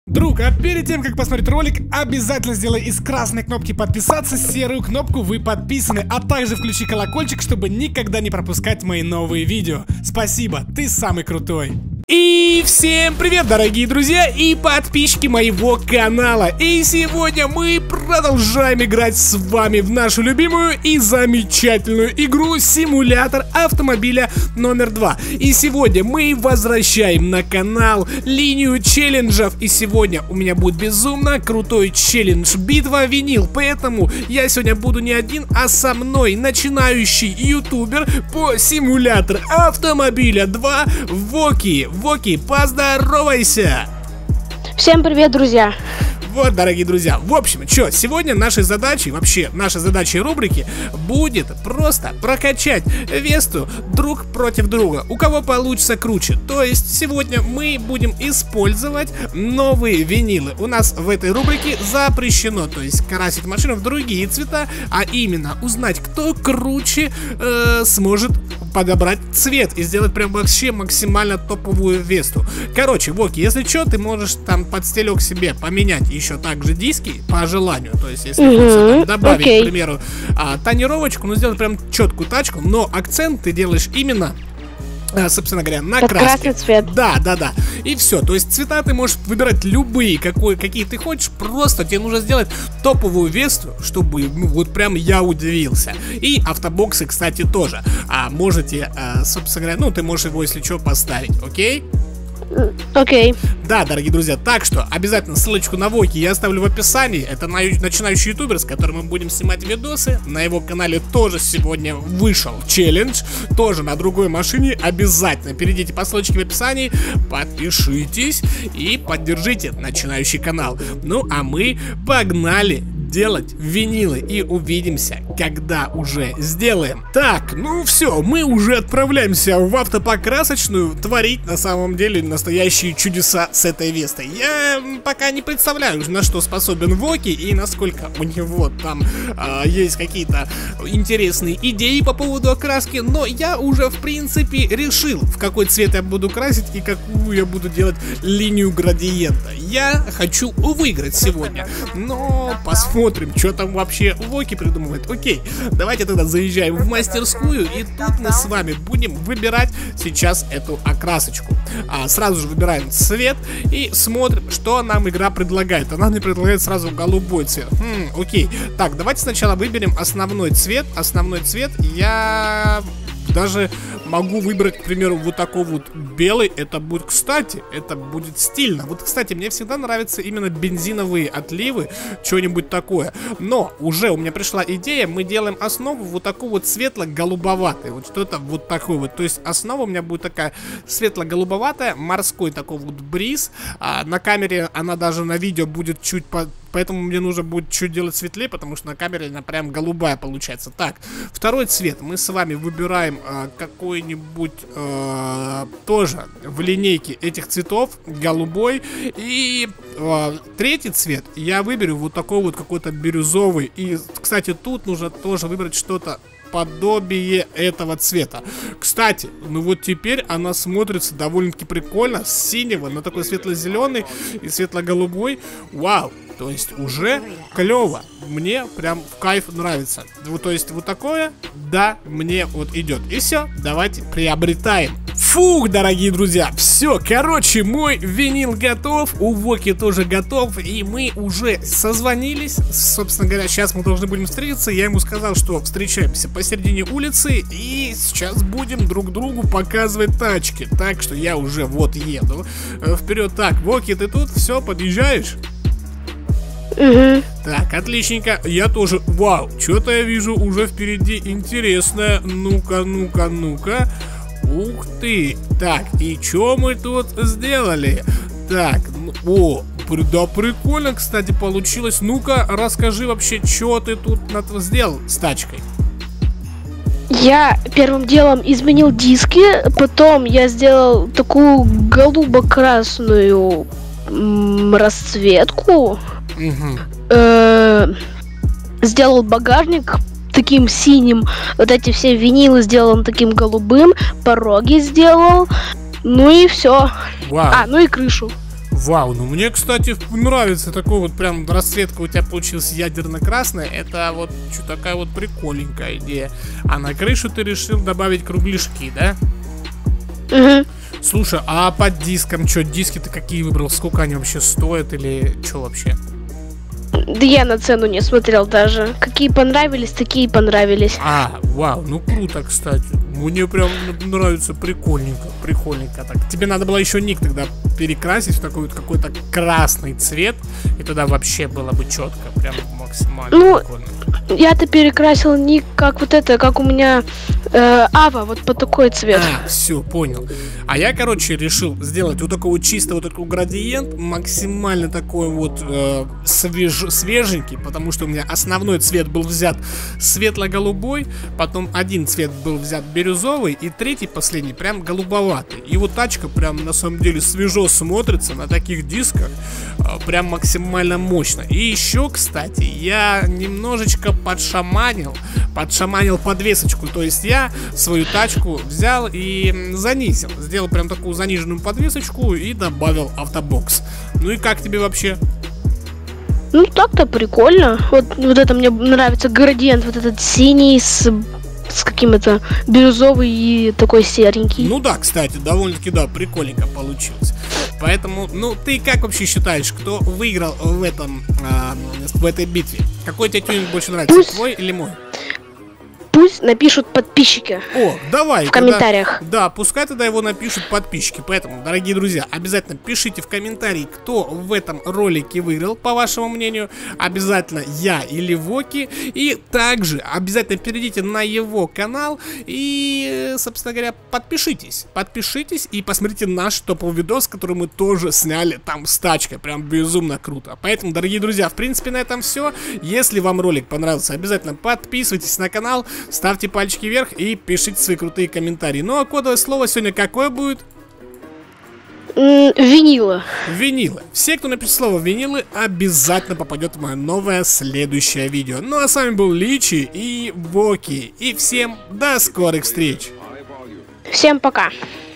Друг, а перед тем, как посмотреть ролик, обязательно сделай из красной кнопки подписаться серую кнопку «Вы подписаны», а также включи колокольчик, чтобы никогда не пропускать мои новые видео. Спасибо, ты самый крутой. И всем привет, дорогие друзья и подписчики моего канала. И сегодня мы продолжаем играть с вами в нашу любимую и замечательную игру «Симулятор автомобиля номер 2». И сегодня мы возвращаем на канал линию челленджев. И сегодня у меня будет безумно крутой челлендж «Битва винил». Поэтому я сегодня буду не один, а со мной начинающий ютубер по симулятору автомобиля 2 Воки. Воки, поздоровайся! Всем привет, друзья! Вот, дорогие друзья, в общем, что, сегодня нашей задачей, вообще, нашей задачей рубрики будет просто прокачать Весту друг против друга, у кого получится круче. То есть, сегодня мы будем использовать новые винилы. У нас в этой рубрике запрещено, то есть, красить машину в другие цвета, а именно узнать, кто круче сможет подобрать цвет и сделать прям вообще максимально топовую Весту. Короче, Воки, если что, ты можешь там под стелек себе поменять еще также диски по желанию. То есть, если хочется добавить, к примеру, тонировочку, ну сделать прям четкую тачку, но акцент ты делаешь именно, собственно говоря, на красный цвет. Да. И все. То есть цвета ты можешь выбирать любые, какие ты хочешь. Просто тебе нужно сделать топовую Весту, чтобы вот прям я удивился. И автобоксы, кстати, тоже. Можете, собственно говоря, ну ты можешь его, если что, поставить, окей? Окей. Да, дорогие друзья, так что обязательно ссылочку на Воки я оставлю в описании. Это начинающий ютубер, с которым мы будем снимать видосы. На его канале тоже сегодня вышел челлендж, тоже на другой машине. Обязательно перейдите по ссылочке в описании, подпишитесь и поддержите начинающий канал. Ну а мы погнали делать винилы и увидимся, когда уже сделаем. Так, ну все, мы уже отправляемся в автопокрасочную творить на самом деле настоящие чудеса с этой Вестой. Я пока не представляю, на что способен Воки и насколько у него там есть какие-то интересные идеи по поводу окраски, но я уже в принципе решил, в какой цвет я буду красить и какую я буду делать линию градиента. Я хочу выиграть сегодня, но посмотрим, что там вообще Воки придумывает. Окей, давайте тогда заезжаем в мастерскую, и тут мы с вами будем выбирать сейчас эту окрасочку. Сразу же выбираем цвет и смотрим, что нам игра предлагает. Она мне предлагает сразу голубой цвет. Окей, так, давайте сначала выберем основной цвет. Основной цвет я даже могу выбрать, к примеру, вот такой вот белый. Это будет, кстати, это будет стильно. Вот, кстати, мне всегда нравятся именно бензиновые отливы, что-нибудь такое. Но уже у меня пришла идея, мы делаем основу вот такой вот светло-голубоватый. Вот что-то вот такой вот. То есть основа у меня будет такая светло-голубоватая, морской такой вот бриз. На камере она даже на видео будет чуть поэтому мне нужно будет чуть делать светлее, потому что на камере она прям голубая получается. Так, второй цвет мы с вами выбираем какой-нибудь тоже в линейке этих цветов, голубой. И третий цвет я выберу вот такой вот какой-то бирюзовый. И, кстати, тут нужно тоже выбрать что-то подобие этого цвета. Кстати, ну вот теперь она смотрится довольно-таки прикольно. С синего на такой светло-зеленый и светло-голубой. Вау! То есть уже клево. Мне прям в кайф нравится. Вот, то есть вот такое, да, мне вот идет. И все, давайте приобретаем. Фух, дорогие друзья, все, короче, мой винил готов, у Воки тоже готов, и мы уже созвонились. Собственно говоря, сейчас мы должны будем встретиться. Я ему сказал, что встречаемся посередине улицы, и сейчас будем друг другу показывать тачки. Так что я уже вот еду вперед. Так, Воки, ты тут? Все, подъезжаешь? Так, отличненько, я тоже. Вау, что-то я вижу уже впереди интересное. Ну-ка, ну-ка, ну-ка. Ух ты. Так, и что мы тут сделали? Так, о, да прикольно, кстати, получилось. Ну-ка, расскажи вообще, что ты тут сделал с тачкой? Я первым делом изменил диски, потом я сделал такую голубо-красную расцветку. Сделал багажник таким синим, вот эти все винилы сделал таким голубым, пороги сделал, ну и все. Вау. Ну и крышу. Вау, ну мне, кстати, нравится такой вот прям расцветка у тебя получилась ядерно-красная. Это вот что такая вот прикольненькая идея. А на крышу ты решил добавить кругляшки, да? Угу. Слушай, а под диском что, диски-то какие выбрал? Сколько они вообще стоят или что вообще? Да я на цену не смотрел даже. Какие понравились, такие понравились. Вау, ну круто, кстати. Мне прям нравится, прикольненько, прикольненько так. Тебе надо было еще ник тогда перекрасить в такой вот какой-то красный цвет, и тогда вообще было бы четко, прям максимально прикольно. Я-то перекрасил ник как вот это, как у меня Ава, вот по такой цвет. Все, понял. А я, короче, решил сделать вот такой вот чисто вот такой градиент, максимально такой вот свеженький, потому что у меня основной цвет был взят светло-голубой, потом один цвет был взят бирюзовый, и третий, последний, прям голубоватый. И вот тачка прям на самом деле свежо смотрится на таких дисках, прям максимально мощно. И еще, кстати, я немножечко подшаманил подвесочку, то есть я свою тачку взял и занизил, сделал прям такую заниженную подвесочку и добавил автобокс. Ну и как тебе вообще? Ну так-то прикольно. Вот это мне нравится градиент, вот этот синий с каким-то бирюзовый и такой серенький. Ну да, кстати, довольно-таки, да, прикольненько получилось. Поэтому, ну, ты как вообще считаешь, кто выиграл в этой битве? Какой тебе тюнинг больше нравится, твой или мой? Пусть напишут подписчики. Давай. В комментариях. Да, пускай тогда его напишут подписчики. Поэтому, дорогие друзья, обязательно пишите в комментарии, кто в этом ролике выиграл, по вашему мнению. Обязательно я или Воки. И также обязательно перейдите на его канал и, собственно говоря, подпишитесь. Подпишитесь и посмотрите наш топовый видос, который мы тоже сняли там с тачкой. Прям безумно круто. Поэтому, дорогие друзья, в принципе, на этом все. Если вам ролик понравился, обязательно подписывайтесь на канал. Ставьте пальчики вверх и пишите свои крутые комментарии. Ну а кодовое слово сегодня какое будет? Винилы. Винилы. Все, кто напишет слово винилы, обязательно попадет в мое новое следующее видео. Ну а с вами был Личи и Воки. И всем до скорых встреч. Всем пока.